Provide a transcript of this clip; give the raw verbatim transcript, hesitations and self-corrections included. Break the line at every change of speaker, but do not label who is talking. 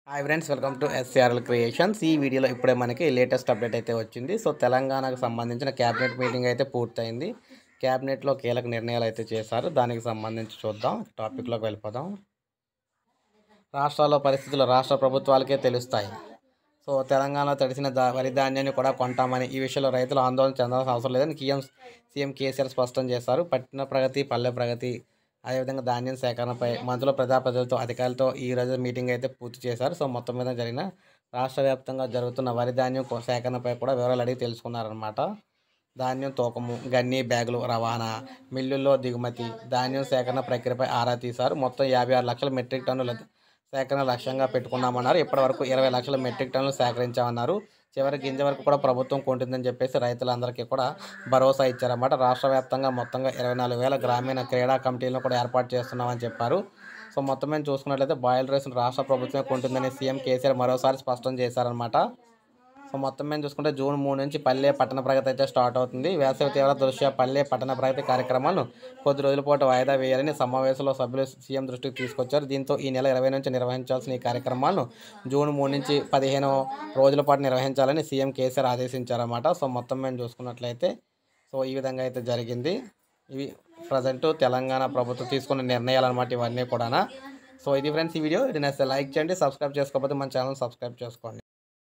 Hi friends, welcome to SRL creations. ఈ వీడియోలో ఇప్పుడే మనకి లేటెస్ట్ అప్డేట్ అయితే వచ్చింది. సో తెలంగాణకు సంబంధించిన క్యాబినెట్ మీటింగ్ అయితే పూర్తయింది. క్యాబినెట్లో కీలక నిర్ణయాలు అయితే చేశారు. దానికి సంబంధించి చూద్దాం. టాపిక్లోకి వెళ్ళిపోదాం. రాష్ట్రాల్లో పరిస్థితులు రాష్ట్ర ప్రభుత్వాలకే తెలుస్తాయి. సో తెలంగాణలో తడిసిన దా వరి ధాన్యాన్ని కూడా కొంటామని, ఈ విషయంలో రైతులు ఆందోళన చెందాల్సిన అవసరం లేదని సీఎం సీఎం కేసీఆర్ స్పష్టం చేశారు. పట్టణ ప్రగతి, పల్లె ప్రగతి, అదేవిధంగా ధాన్యం సేకరణపై మంత్రులు, ప్రజాప్రతినిధులతో, అధికారులతో ఈ రోజు మీటింగ్ అయితే పూర్తి చేశారు. సో మొత్తం మీద జరిగిన రాష్ట్ర వ్యాప్తంగా జరుగుతున్న వరి ధాన్యం కొ- సేకరణపై కూడా వివరాలు అడిగి తెలుసుకున్నారనమాట. ధాన్యం తూకము, గన్ని బ్యాగులు రవాణా, మిల్లుల్లో దిగుమతి, ధాన్యం సేకరణ ప్రక్రియపై ఆరా తీశారు. మొత్తం యాభై ఆరు లక్షల మెట్రిక్ టన్నుల సేకరణ లక్ష్యంగా పెట్టుకున్నామన్నారు. ఇప్పటి వరకు ఇరవై లక్షల మెట్రిక్ టన్నులు సేకరించామన్నారు. చివరి గింజ వరకు కూడా ప్రభుత్వం కొంటుందని చెప్పేసి రైతులందరికీ కూడా భరోసా ఇచ్చారన్నమాట. రాష్ట్ర వ్యాప్తంగా మొత్తంగా ఇరవై నాలుగు వేల గ్రామీణ క్రీడా కమిటీలను కూడా ఏర్పాటు చేస్తున్నామని చెప్పారు. సో మొత్తం మీద చూసుకున్నట్లయితే బాయిల్ రైస్ను రాష్ట్ర ప్రభుత్వమే కొంటుందని సీఎం కేసీఆర్ మరోసారి స్పష్టం చేశారనమాట. సో మొత్తం మీద చూసుకుంటే జూన్ మూడు నుంచి పల్లె పట్టణ ప్రగతి అయితే స్టార్ట్ అవుతుంది. వేసవి తీవ్ర దృష్ట్యా పల్లె పట్టణ ప్రగతి కార్యక్రమాలను కొద్ది రోజుల పాటు వాయిదా వేయాలని సమావేశంలో సభ్యులు సీఎం దృష్టికి తీసుకొచ్చారు. దీంతో ఈ నెల ఇరవై నుంచి నిర్వహించాల్సిన ఈ కార్యక్రమాలను జూన్ మూడు నుంచి పదిహేను రోజుల పాటు నిర్వహించాలని సీఎం కేసీఆర్ ఆదేశించారన్నమాట. సో మొత్తం మీద చూసుకున్నట్లయితే సో ఈ విధంగా అయితే జరిగింది. ఇవి ప్రజెంట్ తెలంగాణ ప్రభుత్వం తీసుకున్న నిర్ణయాలు అనమాట ఇవన్నీ కూడా. సో ఇది ఫ్రెండ్స్ ఈ వీడియో. ఇది నచ్చితే లైక్ చేయండి, సబ్స్క్రైబ్ చేసుకోకపోతే మన ఛానల్ సబ్స్క్రైబ్ చేసుకోండి.